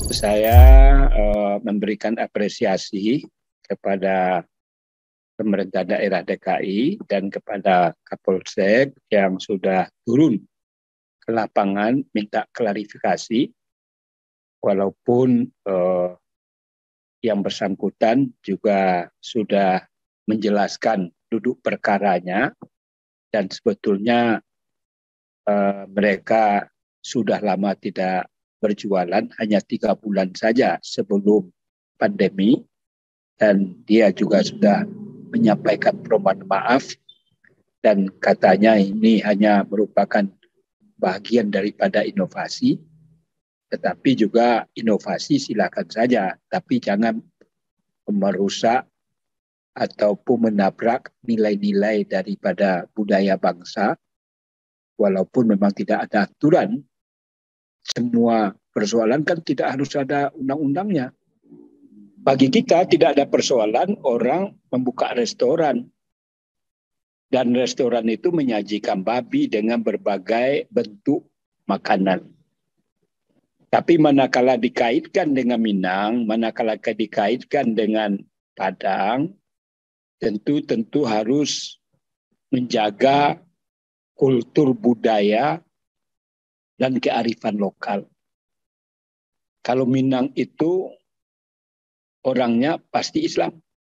Saya memberikan apresiasi kepada pemerintah daerah DKI dan kepada Kapolsek yang sudah turun ke lapangan minta klarifikasi, walaupun yang bersangkutan juga sudah menjelaskan duduk perkaranya dan sebetulnya mereka sudah lama tidak berjualan, hanya 3 bulan saja sebelum pandemi, dan dia juga sudah menyampaikan permohonan maaf dan katanya ini hanya merupakan bagian daripada inovasi, tetapi juga inovasi silakan saja, tapi jangan merusak ataupun menabrak nilai-nilai daripada budaya bangsa, walaupun memang tidak ada aturan. Semua persoalan kan tidak harus ada undang-undangnya. Bagi kita tidak ada persoalan orang membuka restoran. Dan restoran itu menyajikan babi dengan berbagai bentuk makanan. Tapi manakala dikaitkan dengan Minang, manakala dikaitkan dengan Padang, tentu harus menjaga kultur budaya dan kearifan lokal. Kalau Minang itu orangnya pasti Islam.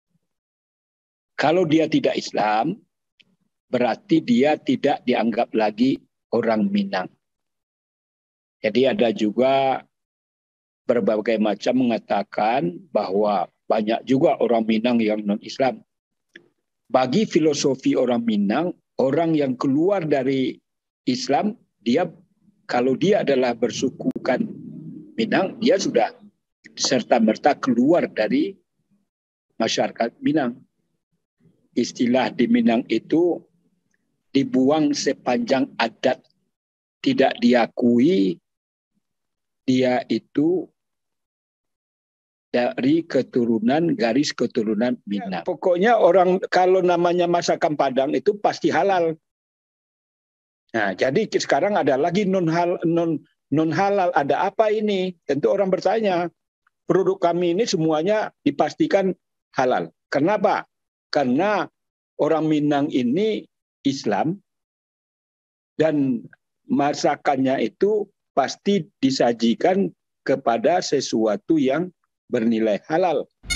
Kalau dia tidak Islam, berarti dia tidak dianggap lagi orang Minang. Jadi ada juga berbagai macam mengatakan bahwa banyak juga orang Minang yang non-Islam. Bagi filosofi orang Minang, orang yang keluar dari Islam, dia kalau dia adalah bersukukan Minang, dia sudah serta-merta keluar dari masyarakat Minang. Istilah di Minang itu dibuang sepanjang adat, tidak diakui dia itu dari garis keturunan Minang. Pokoknya orang kalau namanya masakan Padang itu pasti halal. Nah, jadi sekarang ada lagi non halal. Ada apa ini? Tentu orang bertanya. Produk kami ini semuanya dipastikan halal. Kenapa? Karena orang Minang ini Islam dan masakannya itu pasti disajikan kepada sesuatu yang bernilai halal.